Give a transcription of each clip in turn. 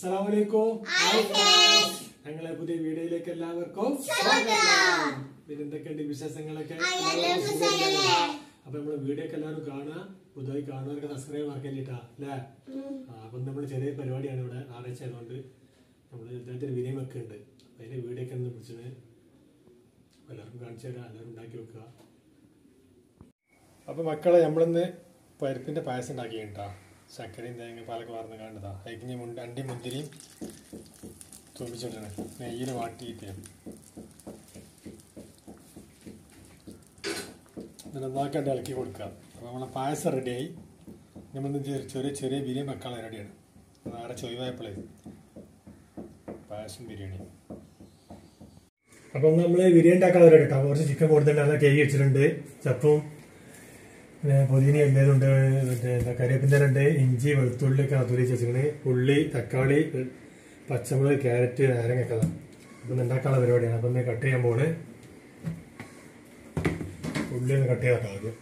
Assalamualaikum. ഞങ്ങളെ പുതിയ വീഡിയോയിലേക്ക് എല്ലാവർക്കും പിന്നെ എന്തൊക്കെയുണ്ട് വിശേഷങ്ങളൊക്കെ? അപ്പൊ നമ്മള് വീഡിയോ ഒക്കെ എല്ലാവരും കാണുക, പുതുതായി കാണുന്നവർക്ക് സബ്സ്ക്രൈബ് ആക്കിയിട്ടാ അല്ലേ? അപ്പൊ നമ്മള് ചെറിയ പരിപാടിയാണ് ഇവിടെ ഞായറാഴ്ച ആയതുകൊണ്ട് നമ്മള് ഇദ്ദേഹത്തിന് വിനയം ഒക്കെ ഉണ്ട്. അപ്പൊ അതിന്റെ വീഡിയോ ഒക്കെ ഒന്ന് പിടിച്ചത് എല്ലാവർക്കും കാണിച്ചു തരാം, എല്ലാവരും ഉണ്ടാക്കി വെക്കുക. അപ്പൊ മക്കളെ നമ്മളിന്ന് പരിപ്പിന്റെ പായസം ഉണ്ടാക്കിയിട്ടാ. ശർക്കരയും തേങ്ങ പാലൊക്കെ വാർന്ന് കാണുന്നതാ. അതിന് അണ്ടി മുന്തിരിയും തുമ്പിച്ചിട്ടാണ് നെയ്യിൽ വാട്ടിയിട്ട് നന്നാക്കാണ്ട് ഇളക്കി കൊടുക്കുക. അപ്പോൾ നമ്മളെ പായസം റെഡിയായി. നമ്മളൊന്ന് ചെറിയ ബിരിയാണി വെക്കാനുള്ള റെഡിയാണ്. നാളെ ചൊയ്വായപ്പോഴേ പായസം ബിരിയാണി. അപ്പം നമ്മൾ ബിരിയാണി ഉണ്ടാക്കാനുള്ള റെഡി കേട്ടോ. കുറച്ച് ചിക്കൻ കൊടുത്തിട്ട് നല്ല കേക്ക് വെച്ചിട്ടുണ്ട്. ചപ്പും പിന്നെ പുതിന എല്ലാതുണ്ട്, മറ്റേ കരിവേപ്പിൻ്റെ ഉണ്ട്, ഇഞ്ചി വെളുത്തുള്ളിയൊക്കെ അതുരി വെച്ചിരിക്കണേ, ഉള്ളി തക്കാളി പച്ചമുളക് ക്യാരറ്റ് നാരങ്ങയൊക്കെ അതാണ്. അപ്പം ഉണ്ടാക്കാനുള്ള പരിപാടിയാണ്. അപ്പം ഒന്ന് കട്ട് ചെയ്യാൻ പോണ്. ഉള്ളി ഒന്ന് കട്ട് ചെയ്താക്കാം ആദ്യം.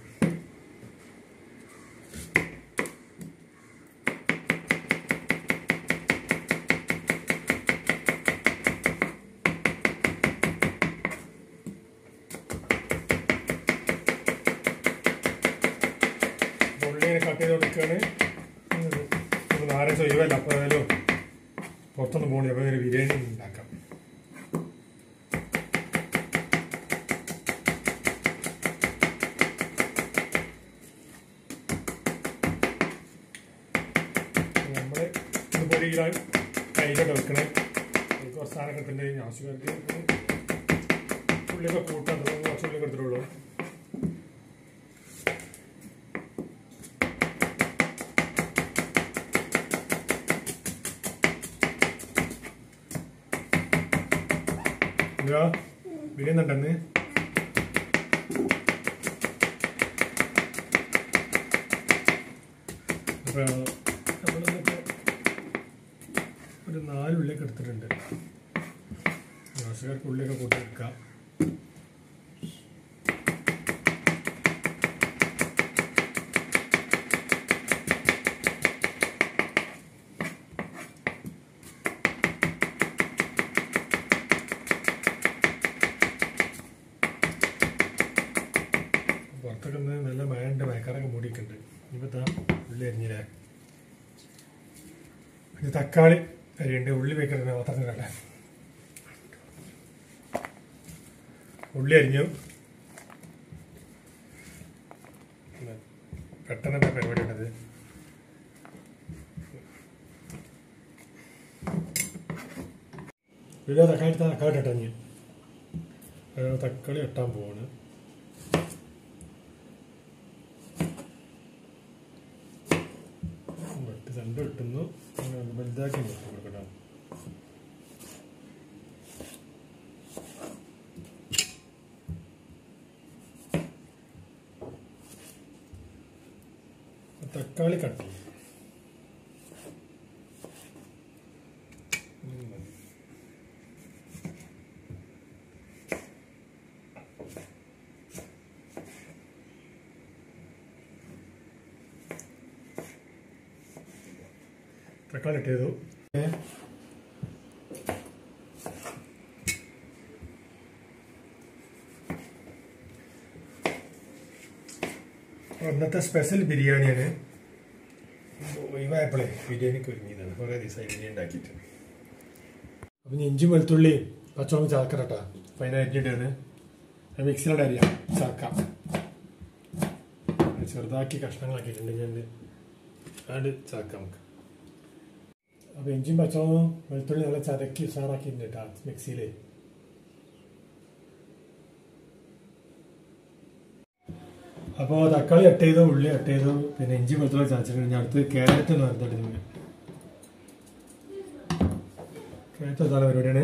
കട്ട് ചെയ്ത് കൊടുക്കുകയാണ്. നാരങ്ങ ഒഴിവല്ല, അപ്പോൾ ഏതായാലും പുറത്തൊന്നും പോകണേ. അപ്പോൾ ഒരു ബിരിയാണി ഉണ്ടാക്കാം. നമ്മൾ ഇതുപോലെ ഈ കയ്യിലോട്ട് വെക്കണേ. കുറച്ച് സാധനമൊക്കെ തന്നെ ആവശ്യക്കാർക്ക് ഉള്ളിയൊക്കെ കൂട്ടാൻ കുറച്ച് ഉള്ളി എടുത്തിട്ടുള്ളൂ. വിരിയുന്നുണ്ടെന്ന് അപ്പോൾ നമ്മളിന്നിപ്പോൾ ഒരു 4 ഉള്ളിയൊക്കെ എടുത്തിട്ടുണ്ട്. ആവശ്യക്കാർക്ക് ഉള്ളിയൊക്കെ കൂട്ടിയെടുക്കാം. പുറത്തൊക്കെ ഒന്ന് നല്ല മഴയുണ്ട്, മഴക്കാരൊക്കെ മൂടിയിട്ടുണ്ട്. ഇനിയിപ്പോൾ ഉള്ളി അരിഞ്ഞില്ലേ, പിന്നെ തക്കാളി അരിയുണ്ട്. ഉള്ളി വെക്കുന്നത് മാത്രമല്ല, ഉള്ളി അരിഞ്ഞു. പെട്ടെന്ന് തന്നെ പരിപാടി ഉണ്ടത്. പിന്നെ തക്കാളി ഇട്ടഞ്ഞ് തക്കാളി ഇട്ടാൻ പോവാണ്. രണ്ടും ഇട്ടുന്നു. വലുതാക്കി കൊടുക്കട്ടോ. തക്കാളി കട്ട് ചെയ്യും. തക്കാളി ഇട്ട് ചെയ്തു. ഇന്നത്തെ സ്പെഷ്യൽ ബിരിയാണിയാണ്. ഒഴിവായപ്പോഴേ ബിരിയാണിക്ക് ഒരുങ്ങിയതാണ്. കുറേ ദിവസമായി ബിരിയാണി ഉണ്ടാക്കിയിട്ട്. അപ്പം ഇനി ഇഞ്ചി വെളുത്തുള്ളി പച്ചമുളക് ചാക്കറട്ടാ. അപ്പം അതിനെ അരിഞ്ഞിട്ടാണ് മിക്സിയിലൂടെ അരിയാം. ചാക്കാം ചെറുതാക്കി കഷ്ണങ്ങളാക്കിയിട്ടുണ്ട്. ഞാൻ അത് ചാക്കാം നമുക്ക്. അപ്പോൾ ഇഞ്ചിയും പച്ചമുളകും വെളുത്തുള്ളി നല്ല ചതക്കി ഉഷാറാക്കിയിട്ടുണ്ട് കേട്ടോ മിക്സിയിൽ. അപ്പോൾ തക്കാളി കട്ട് ചെയ്തു, ഉള്ളി കട്ട് ചെയ്തു, പിന്നെ ഇഞ്ചി വെളുത്തുള്ളി ചതച്ചിട്ട് കഴിഞ്ഞാൽ അടുത്ത് ക്യാരറ്റ് എന്ന് പറഞ്ഞിട്ടുണ്ട്. ക്യാരറ്റ് വെച്ചാൽ പരിപാടിയാണ്.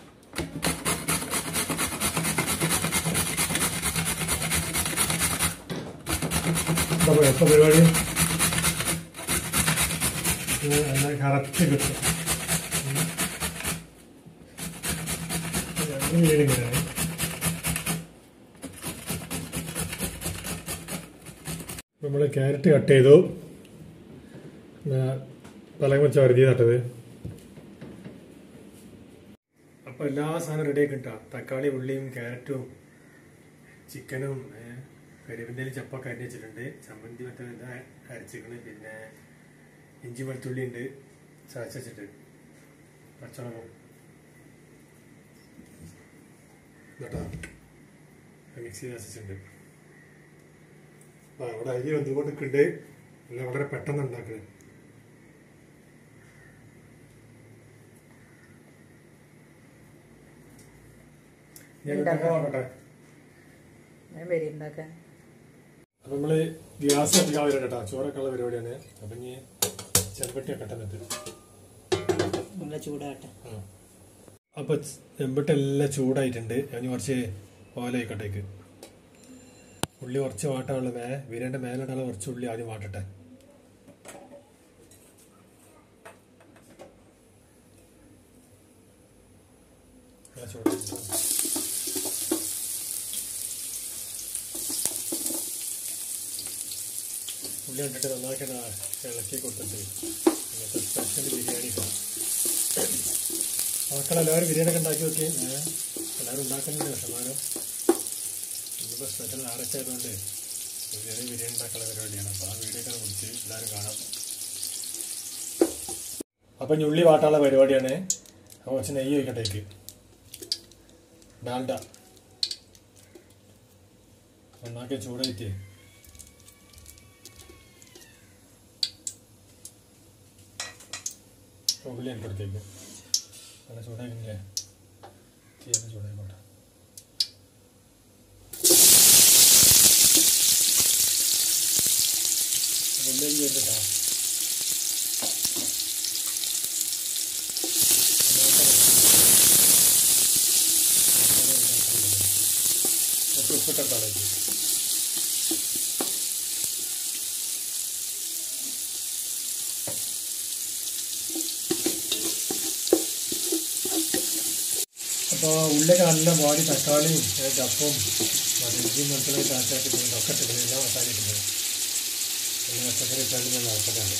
എപ്പോൾ പരിപാടി കറക്റ്റ് കിട്ടും. ഇങ്ങനെയാണ്. നമ്മൾ ക്യാരറ്റ് കട്ട് ചെയ്തു, പലകം വെച്ച വരതി നട്ടത്. അപ്പോൾ എല്ലാ സാധനവും റെഡി ആക്കി കിട്ടാം. തക്കാളി, ഉള്ളിയും ക്യാരറ്റും ചിക്കനും കരിവിൻ്റെ ചപ്പൊക്കെ അരിഞ്ഞ് വെച്ചിട്ടുണ്ട്. ചമ്മന്തി മറ്റേ ഇത് അരച്ചിക്കണ്. പിന്നെ ഇഞ്ചി വെളുത്തുള്ളി ഉണ്ട് ചതച്ച് വെച്ചിട്ട്, പച്ചമുളകും കേട്ടോ മിക്സ് ചെയ്ത് വെച്ചിട്ടുണ്ട്. അപ്പോൾ അവിടെ അരി വന്നുകൊണ്ടിട്ടുണ്ട്. എല്ലാം വളരെ പെട്ടെന്ന് ഉണ്ടാക്കുന്നത്. അപ്പൊ നമ്മള് ഗ്യാസ് കത്തിക്കാൻ വരും കേട്ടോ. ചോറൊക്കെ ഉള്ള പരിപാടിയാണ്. അപ്പൊ ഇനി ചെമ്പട്ടിയൊക്കെ ഇട്ടിട്ട് ചൂടാട്ടെ. അപ്പൊ ചെമ്പട്ടെല്ലാം ചൂടായിട്ടുണ്ട്. ഞാൻ കുറച്ച് ഓലയിക്കട്ടേക്ക് ഉള്ളി കുറച്ച് വാട്ടാനുള്ള ബിരിയാണിന്റെ മേലിട്ടുള്ള കുറച്ച് ഉള്ളി ആദ്യം വാട്ടട്ടെ. ഉള്ളി കണ്ടിട്ട് നന്നാക്കി ഇളക്കി കൊടുത്തിട്ട് ഇന്നത്തെ സ്പെഷ്യൽ ബിരിയാണി. മക്കളെല്ലാവരും ബിരിയാണി ഒക്കെ ഉണ്ടാക്കി നോക്കി. എല്ലാവരും ഉണ്ടാക്കുന്നുണ്ട്. പക്ഷെ എന്നാലും ഇന്നിപ്പോൾ സ്പെഷ്യൽ ഞായറാഴ്ച ആയതുകൊണ്ട് ബിരിയാണി ഉണ്ടാക്കാനുള്ള പരിപാടിയാണ്. അപ്പോൾ ആ വീഡിയോ ഒക്കെ കുറിച്ച് എല്ലാവരും കാണാം. അപ്പം ഉള്ളി വാട്ടാനുള്ള പരിപാടിയാണ്. അപ്പോൾ കുറച്ച് നെയ്യ് ഒഴിക്കട്ടേക്ക്. ഡാൽഡ നന്നാക്കി ചൂടായിട്ട് ഉള്ളി എടുത്തേക്ക് നല്ല ചൂടാക്കില്ലേ. തീരെ ചൂടായിക്കോട്ടെ. ഉള്ളി ചേർത്തിട്ടാ ഉപ്പിട്ടെടുത്താളേക്ക്. അപ്പോൾ ഉള്ളിയൊക്കെ നല്ല വാടി തക്കാളിയും ചപ്പും ഇഞ്ചിയും വെളുത്തുള്ളിയും ചാച്ചാക്കി ഒക്കെ ഇട്ടിട്ടുണ്ട്. എല്ലാം മസാല ഇട്ടിട്ടുണ്ട്. എല്ലാ പച്ചക്കറി ഇട്ടാണ്ട് ഞാൻ നടക്കട്ടാണ്.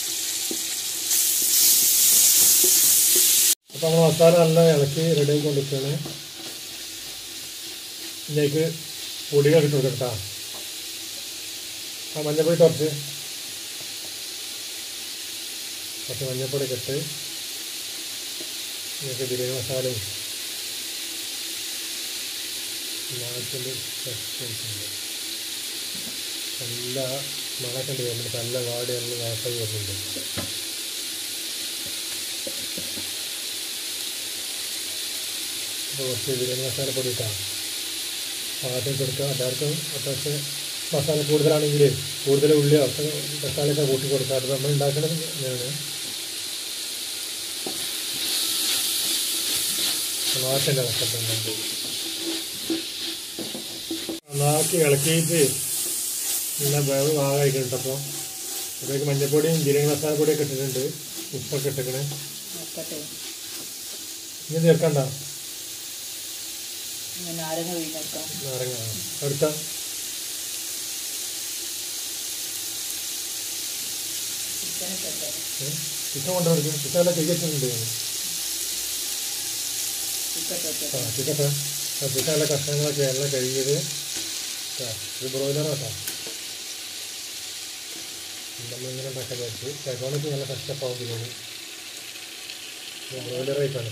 അപ്പോൾ നമ്മൾ മസാല നല്ല ഇളക്കി റെഡി ആയിക്കൊണ്ടിരിക്കുകയാണ്. ഇതിലേക്ക് പൊടികൾ ഇട്ട് കൊടുക്കട്ടാ. ആ മഞ്ഞപ്പൊടി കുറച്ച് മഞ്ഞപ്പൊടി ഇട്ട് ഇതിലേക്ക് ബിരിയാണി മസാലയും നാട്ടിൻ്റെ നല്ല മണക്കണ്ട് വരുന്നുണ്ട്. നല്ല വാടി നല്ല വാസന വരുന്നുണ്ട്. അപ്പോൾ കുറച്ച് ബിരിയാണി മസാലപ്പൊടി ഇട്ടാണ് ആദ്യം കൊടുക്കുക. എല്ലാവർക്കും അത്യാവശ്യം മസാല കൂടുതലാണെങ്കിൽ കൂടുതൽ ഉള്ളിയോ മസാലയൊക്കെ കൂട്ടി കൊടുക്കുക. അത് നമ്മൾ ഉണ്ടാക്കുന്നത് ഇങ്ങനെയാണ്. നാട്ടിൻ്റെ മസാലുണ്ട് നന്നാക്കി ഇളക്കിയിട്ട് നല്ല വേവ് ഭാഗമായിട്ടുണ്ട്. അപ്പോൾ അതിലേക്ക് മഞ്ഞപ്പൊടിയും ബിരിയാണി മസാലപ്പൊടിയൊക്കെ ഇട്ടിട്ടുണ്ട്. ഉപ്പൊക്കെ ഇട്ടിക്കണേ. ഇനി ചേർക്കണ്ട. നാരങ്ങ അടുത്ത ചിക്കൻ കൊണ്ടുവരും. ചിക്കൻ എല്ലാം കഴിച്ചിട്ടുണ്ട്. ചിക്കൻ എല്ലാ കഷ്ണങ്ങളൊക്കെ എല്ലാം കഴുകിയത്. ഇത് ബ്രോയിലറാട്ടോ. നമ്മളിങ്ങനെ ഉണ്ടാക്കാൻ വെച്ച് ചേക്കോണൊക്കെ നല്ല കഷ്ടപ്പാവും ബിരിയാണി. ബ്രോയിലറായിട്ടാണ്.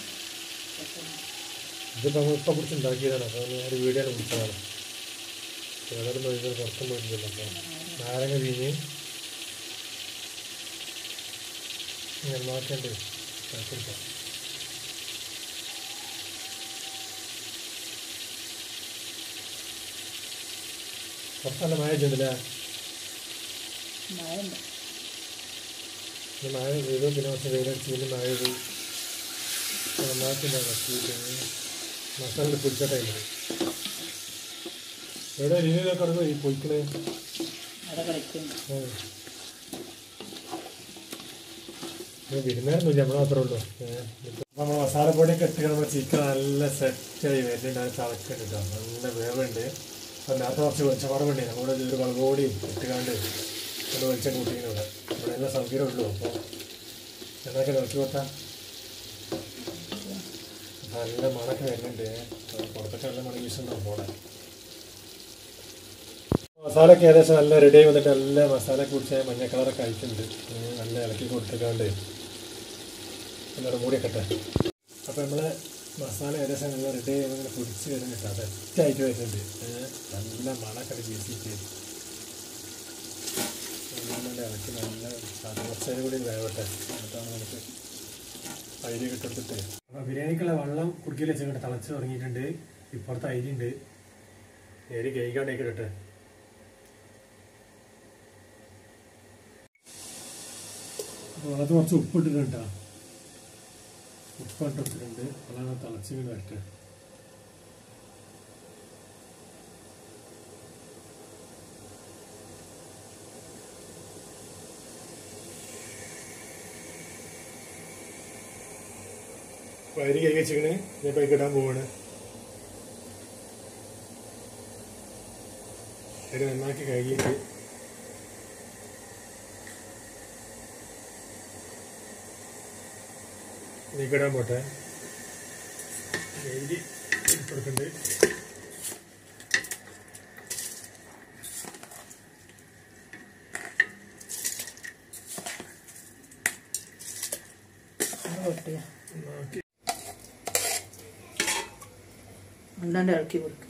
ഇതിപ്പോൾ നമ്മൾ ഇപ്പം കുറിച്ച് ഉണ്ടാക്കിയതാണ്. അപ്പോൾ ഒരു വീഡിയോ പിടിച്ചതാണ്. ഏതായാലും നോക്കിയാൽ പുറത്തും പോയിട്ടില്ല. അപ്പോൾ നാരങ്ങ വീഞ്ഞ് നന്നാക്കേണ്ടി കൊടുക്കാം. കുറച്ച് നല്ല മഴ ഉണ്ടല്ലേ. മഴ പെയ്തു. പിന്നെ കുറച്ച് വെയിലടിച്ച് പിന്നെ മഴ പെയ്തു. നന്നാക്കിണ്ടാണ് മസാല പിടിച്ച ടൈമിൽ എവിടെ രീതിയിലൊക്കെ അടുത്ത് ഈ പൊയ്ക്കണേ. വിരുന്നായിരുന്നില്ല നമ്മൾ മാത്രമേ ഉള്ളൂ. അപ്പോൾ നമ്മൾ മസാലപ്പൊടിയൊക്കെ ഇട്ട് നമ്മൾ ചിക്കൻ നല്ല സെറ്റായി വരുന്നുണ്ട്. തിളക്കുന്നുണ്ട്. നല്ല വേവുണ്ട്. അപ്പോൾ നേരത്തെ കുറച്ച് വെളിച്ചപ്പാടുണ്ട്. നമ്മുടെ ഒരു മുളക് പൊടി ഇട്ടുകാണ്ട് നല്ല വെളിച്ചം കൂട്ടിങ്ങനെ ഇവിടെ എല്ലാ സൗകര്യം ഉള്ളൂ. അപ്പോൾ എന്നൊക്കെ ഇളക്കി കൊടുത്താൽ നല്ല മണൊക്കെ വരുന്നുണ്ട്. പുറത്തൊക്കെ നല്ല മണം വീശുണ്ടാവും പോലെ. മസാലയൊക്കെ ഏകദേശം നല്ല റെഡി ആയി വന്നിട്ട് നല്ല മസാല കുടിച്ച് മഞ്ഞ കളറൊക്കെ അയക്കുന്നുണ്ട്. നല്ല ഇളക്കി കൊടുത്തിട്ടാണ്ട് എന്നോട് മൂടിയൊക്കെ. അപ്പോൾ നമ്മൾ മസാല ഏകദേശം നല്ല റെഡി ആയി ഇങ്ങനെ പൊടിച്ച് വരുന്നുണ്ട്. അത് സെറ്റായിട്ട് വരുന്നുണ്ട്. നല്ല മണമൊക്കെ വീശിയിട്ട് നല്ല ഇളക്കി നല്ല കുറച്ചതിനും കൂടി വേവട്ടെ. എന്നിട്ടാണ് നമുക്ക് അരി ഇട്ടെടുത്തിട്ട്. അപ്പോൾ ബിരിയാണിക്കുള്ള വെള്ളം കുടുക്കിയിൽ വെച്ചിട്ട് തിളച്ച് തുടങ്ങിയിട്ടുണ്ട്. ഇപ്പുറത്ത് അരിയുണ്ട്. അരി കഴിക്കാണ്ടേക്ക് ഇട്ടെ. അപ്പോൾ അത് കുറച്ച് ഉപ്പിട്ടിട്ടുണ്ട് കേട്ടോ. ഉപ്പിട്ടെടുത്തിട്ടുണ്ട്. അതാണ് തിളച്ചിങ്ങനെ വരട്ടെ. അരി കൈ വെച്ചിങ്ങനെ ഞാൻ പൈക്ക് ഇടാൻ പോവാണ്. അരി നന്നാക്കി കഴുകിയിട്ട് നീക്കിടാൻ പോട്ടെ. കഴുകി കൊടുക്കുന്നുണ്ട്. അല്ലാണ്ട് ഇറക്കി കൊടുക്കും.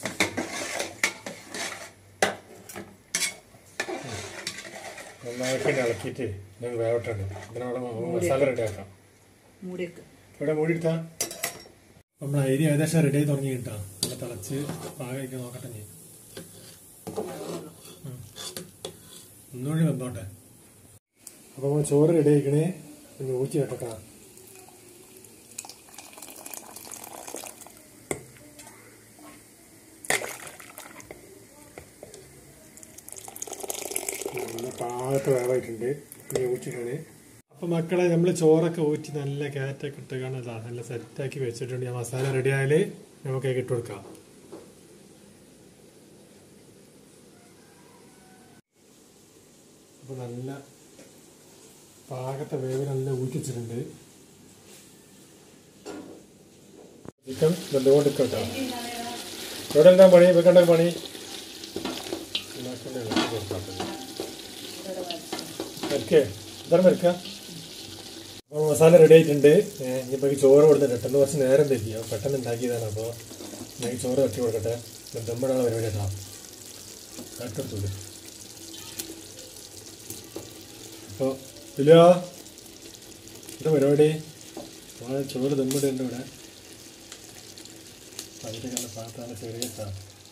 നന്നാക്കി ഇളക്കിയിട്ട് ഞാൻ വേവട്ടുണ്ട്. ഇതിനവിടെ മസാല റെഡി ആക്കാം. മൂടിയൊക്കെ ഇവിടെ മൂടിയെടുത്താ നമ്മൾ അരി ഏകദേശം റെഡി ആയി തുടങ്ങി കിട്ടാ. നല്ല തിളച്ച് പാകമൊക്കെ നോക്കട്ടെ. ഞാൻ ഒന്നുകൂടി വന്നോട്ടെ. അപ്പോൾ ചോറ് റെഡി ആയിക്കണേ. ഒന്ന് ഊറ്റി വെക്കാം. നല്ല പാകത്ത് വേവായിട്ടുണ്ട്. ഇനി ഊറ്റിട്ടാണ്. അപ്പോൾ മക്കളെ നമ്മൾ ചോറൊക്കെ ഊറ്റി നല്ല കാറ്റൊക്കെ ഇട്ട് കാണാ നല്ല സെറ്റാക്കി വെച്ചിട്ടുണ്ട്. ഞാൻ മസാല റെഡി ആയാൽ നമുക്ക് ഇട്ട് കൊടുക്കാം. അപ്പോൾ നല്ല പാകത്തെ വേവ് നല്ല ഊറ്റി വെച്ചിട്ടുണ്ട്. ചിക്കൻ വെന്തുകൊണ്ട് കേട്ടോ. ഇവിടെ എന്താ പണി? വെക്കേണ്ട പണി മരിക്കേ ഇത്ര മരിക്കാം. അപ്പോൾ മസാല റെഡി ആയിട്ടുണ്ട്. ഇനിയിപ്പോൾ ചോറ് കൊടുത്തിട്ട് പെട്ടെന്ന് കുറച്ച് നേരം തെറ്റി. പെട്ടെന്ന് ഉണ്ടാക്കിയതാണ്. അപ്പോൾ ഞാൻ ചോറ് തട്ടി കൊടുക്കട്ടെ. ദമ്മിടാനുള്ള പരിപാടി കേട്ടോ. തട്ടെടുത്തൂടെ. അപ്പോൾ ഇല്ല എന്താ പരിപാടി? ചോറ് ദമ്മിടുന്നുണ്ട് ഇവിടെ. അതിൻ്റെ കാരണം പാത്താണ് ചെറിയ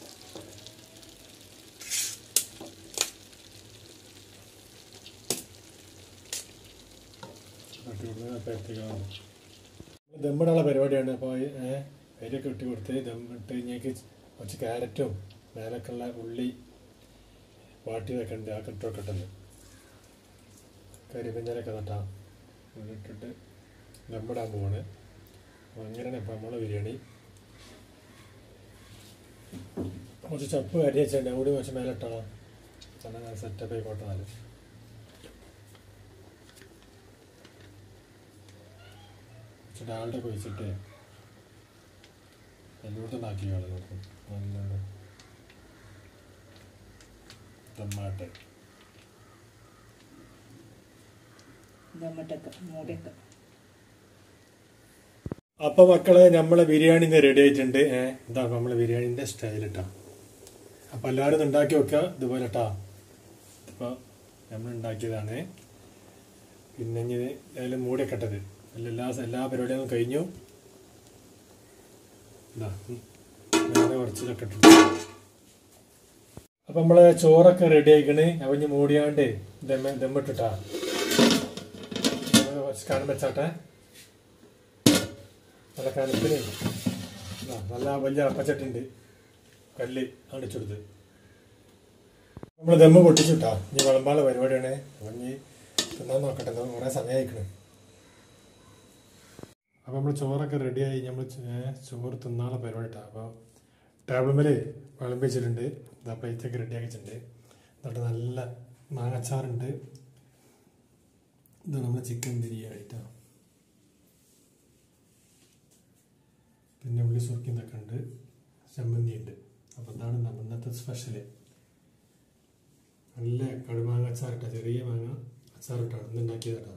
ദമ്മിടാനുള്ള പരിപാടിയാണ്. അപ്പോൾ അരിയൊക്കെ ഇട്ട് കൊടുത്ത് ദമ്മിട്ട് കഴിഞ്ഞേക്ക് കുറച്ച് ക്യാരറ്റും മേലൊക്കെയുള്ള ഉള്ളി വാട്ടി വെക്കണ്ട്. ആ ഇട്ട് വെക്കട്ടെന്ന് കരിമഞ്ഞളൊക്കെ നട്ടാ ഇട്ടിട്ട് ദമ്മിടാൻ പോവാണ്. അപ്പോൾ അങ്ങനെയാണ് ഇപ്പോൾ നമ്മളെ ബിരിയാണി. കുറച്ച് ചപ്പ് അരി വെച്ചിട്ടുണ്ട്. കൂടി കുറച്ച് മേലിട്ടോ നല്ല സെറ്റപ്പ് ആയിക്കോട്ടെ. നല്ല ഡാൾഡൊക്കെ വെച്ചിട്ട് എല്ലായിടത്തും ഉണ്ടാക്കി കാണാം. നോക്കും നല്ല ടൊമാറ്റോ അപ്പൊ മക്കള് നമ്മളെ ബിരിയാണി റെഡി ആയിട്ടുണ്ട്. എന്താ നമ്മളെ ബിരിയാണിന്റെ സ്റ്റൈൽ ഇട്ടാ. അപ്പൊ എല്ലാവരും ഉണ്ടാക്കി വെക്കുക ഇതുപോലെ ഇട്ടാ. ഇപ്പൊ നമ്മൾ ഉണ്ടാക്കിയതാണ്. പിന്നെ അതിൽ മൂടിയൊക്കെ ഇട്ടത് എല്ലാ പരിപാടിയും കഴിഞ്ഞു. കുറച്ചിലൊക്കെ ഇട്ടിട്ട് അപ്പൊ നമ്മളെ ചോറൊക്കെ റെഡി ആയിക്കണ്. അപ്പൊ ഇനി മൂടിയാണ്ട് ദമ്മിട്ടിട്ടാ കുറച്ച് കനം വെച്ചാട്ടെ. നല്ല കനത്തിന് നല്ല വലിയ അപ്പച്ചട്ടുണ്ട്. കല്ല് അടിച്ചെടുത്ത് നമ്മൾ ദമ്മ് പൊട്ടിച്ചിട്ടാ. ഇനി വിളമ്പാനുള്ള പരിപാടിയാണ്. അപ്പം ഇനി തിന്നാൻ നോക്കട്ടെ. കുറേ സമയമായിക്കണ്. അപ്പോൾ നമ്മൾ ചോറൊക്കെ റെഡിയായി. നമ്മൾ ചോറ് തിന്നാനുള്ള പരിപാടി ഇട്ടാ. അപ്പോൾ ടേബിൾ മേൽ വിളമ്പിച്ചിട്ടുണ്ട്. പ്ലേറ്റൊക്കെ റെഡിയാക്കി വെച്ചിട്ടുണ്ട്. എന്നിട്ട് നല്ല മാങ്ങച്ചാറുണ്ട്. ഇത് നമ്മൾ ചിക്കൻ ബിരിയാണി ഇട്ടാ. പിന്നെ ഉള്ളി സുർക്കിന്നൊക്കെ ഉണ്ട്, ചമ്മന്തി ഉണ്ട്. അപ്പോൾ എന്താണ് നമ്മൾ ഇന്നത്തെ സ്പെഷ്യല്? നല്ല കടുമാങ്ങ അച്ചാറിട്ട, ചെറിയ മാങ്ങ അച്ചാറിട്ടാണ് ഇന്ന് ഉണ്ടാക്കിയതാട്ടോ.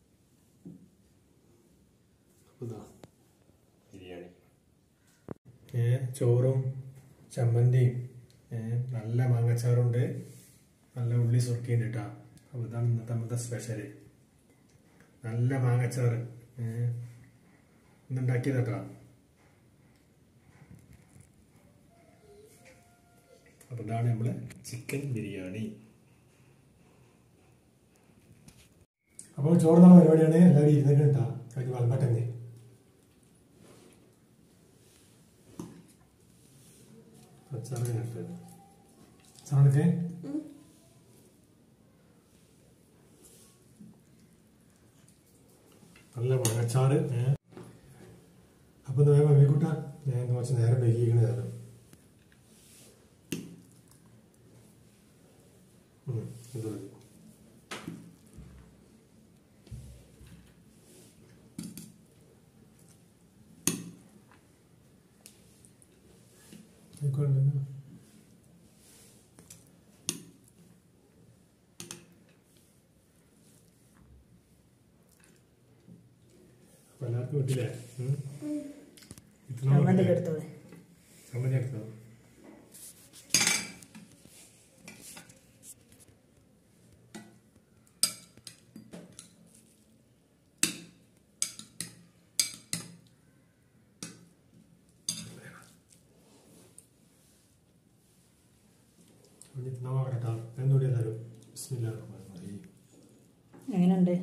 അപ്പോൾ ഇതാ ബിരിയാണി, ചോറും ചമ്മന്തിയും, നല്ല മാങ്ങച്ചാറുണ്ട്, നല്ല ഉള്ളി സുർക്കിയുണ്ട് കേട്ടോ. അപ്പോൾ ഇതാണ് ഇന്നത്തെ നമ്മുടെ സ്പെഷ്യല്, നല്ല മാങ്ങച്ചാറ് ഇന്നുണ്ടാക്കിയതാട്ടോ. അപ്പോൾ ഇതാണ് നമ്മളെ ചിക്കൻ ബിരിയാണി. അപ്പോൾ ചോറുന്ന പരിപാടിയാണ്. എല്ലാവരും ഇരുന്നിട്ട് കേട്ടോ, കഴിഞ്ഞ് വളമ്പട്ടന്നെ. അച്ചാറ് അച്ചാറൊക്കെ നല്ല മാങ്ങച്ചാറ്. അപ്പോൾ വേഗം വേക്കൂട്ട, ഞാൻ കുറച്ച് നേരം വൈകിക്കണ നേരം. ഇത് മതി. അപ്പോൾ എല്ലാവർക്കും കിട്ടില്ലേ? ചമ്മന്തി എടുത്തോളെ. ചമ്മന്തി എടുത്തോ. എങ്ങനെയുണ്ട്?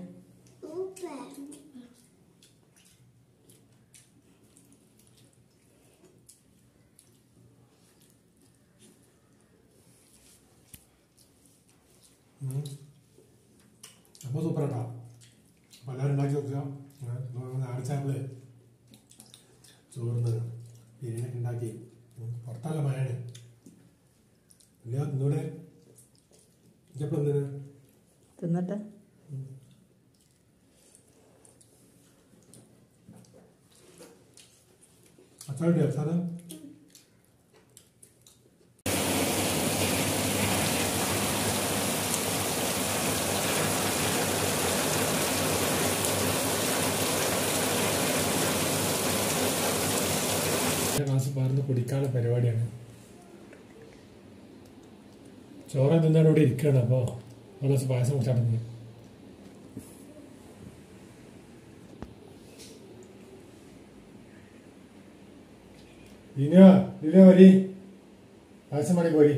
അപ്പോൾ സൂപ്പറാട്ടോ. അപ്പോൾ എല്ലാവരും ഉണ്ടാക്കി നോക്കുക. അടിച്ചാപ്പിള് ചോറുന്നത് ബിരിയാണിയൊക്കെ ഉണ്ടാക്കി. പുറത്തല്ല മഴയാണ് ഇല്ല. ഇന്നൂടെ ഇതെപ്പോഴും എന്തിനാ തിന്നട്ടെ. അച്ചാറിൻ്റെ അച്ചാറ് ഗ്ലാസ് പാർന്ന് കുടിക്കാനുള്ള പരിപാടിയാണ്. ചോറ് തിന്നാണ് ഇവിടെ ഇരിക്കുകയാണ്. അപ്പോൾ ഒരു ഗ്ലാസ് പായസം കുടിച്ചാൽ ദിന വരി പായസം മണി പോരി.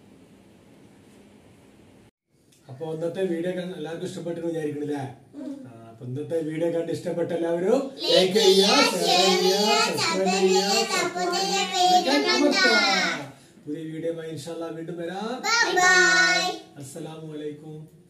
അപ്പോൾ ഇന്നത്തെ വീഡിയോ എല്ലാവർക്കും ഇഷ്ടപ്പെട്ടെന്ന് വിചാരിക്കണില്ലേ? അപ്പൊ ഇന്നത്തെ വീഡിയോ കണ്ട് ഇഷ്ടപ്പെട്ട എല്ലാവരും ലൈക്ക് ചെയ്യുക, ഷെയർ ചെയ്യുക, സബ്സ്ക്രൈബ് ചെയ്യുക. പുതിയ വീഡിയോ ഇൻഷാ അല്ലാഹ് വീണ്ടും വരാം. അസ്സലാമു അലൈക്കും.